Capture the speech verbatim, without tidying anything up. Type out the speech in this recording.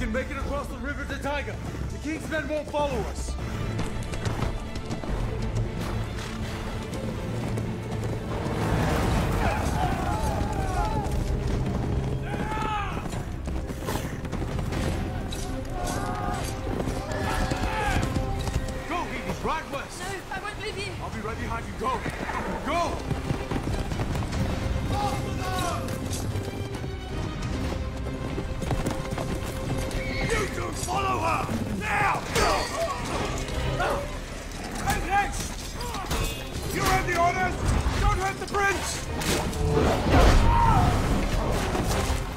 can make it across the river to Tiger. The King's men won't follow us. Go, Hades, right west. No, I won't leave you. I'll be right behind you. Go! Go! You two follow her! Now! Hey, next! You have the orders! Don't hurt the prince!